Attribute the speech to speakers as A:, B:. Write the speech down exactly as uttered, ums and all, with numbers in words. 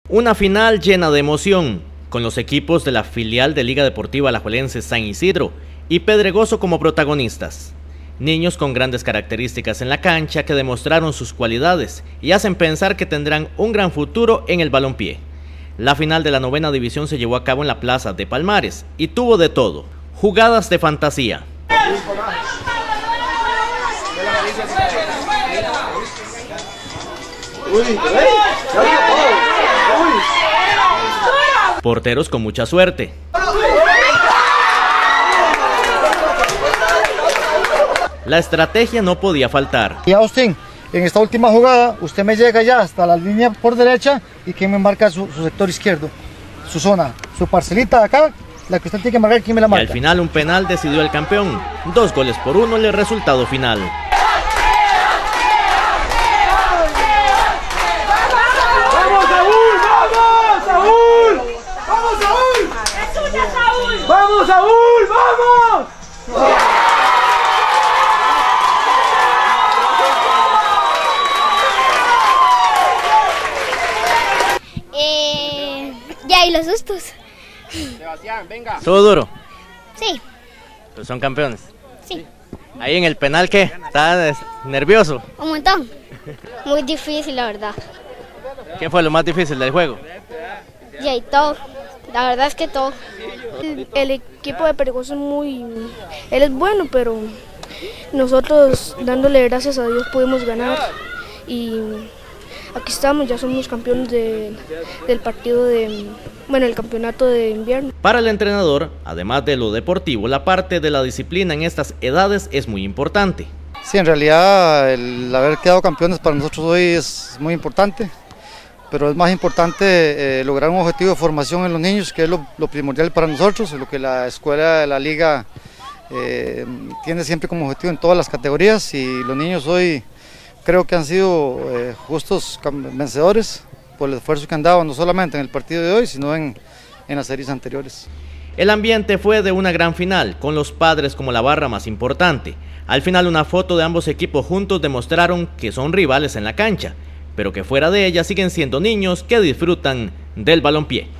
A: Una final llena de emoción, con los equipos de la filial de Liga Deportiva Alajuelense San Isidro y Pedregoso como protagonistas. Niños con grandes características en la cancha que demostraron sus cualidades y hacen pensar que tendrán un gran futuro en el balompié. La final de la novena división se llevó a cabo en la plaza de Palmares y tuvo de todo, jugadas de fantasía. Porteros con mucha suerte. La estrategia no podía faltar.
B: Y Austin, en esta última jugada, usted me llega ya hasta la línea por derecha y quien me marca su, su sector izquierdo, su zona, su parcelita de acá, la que usted tiene que marcar, quien me la marca.
A: Y al final un penal decidió el campeón. Dos goles por uno el resultado final.
C: ¡Vamos, Saúl! ¡Vamos!
D: Eh, ya, y los sustos.
C: Sebastián, venga.
A: ¿Estuvo duro?
D: Sí.
A: Pues son campeones.
D: Sí.
A: Ahí en el penal, ¿qué? ¿Estás nervioso?
D: Un montón. Muy difícil, la verdad.
A: ¿Qué fue lo más difícil del juego?
D: Ya, y todo. La verdad es que todo.
E: El, el equipo de Pedregoso es muy... Él es bueno, pero nosotros dándole gracias a Dios pudimos ganar. Y aquí estamos, ya somos campeones de, del partido de... Bueno, el campeonato de invierno.
A: Para el entrenador, además de lo deportivo, la parte de la disciplina en estas edades es muy importante.
B: Sí, en realidad el haber quedado campeones para nosotros hoy es muy importante. Pero es más importante eh, lograr un objetivo de formación en los niños, que es lo, lo primordial para nosotros, lo que la escuela de la liga eh, tiene siempre como objetivo en todas las categorías, y los niños hoy creo que han sido eh, justos vencedores por el esfuerzo que han dado, no solamente en el partido de hoy, sino en, en las series anteriores.
A: El ambiente fue de una gran final, con los padres como la barra más importante. Al final una foto de ambos equipos juntos demostraron que son rivales en la cancha, pero que fuera de ella siguen siendo niños que disfrutan del balompié.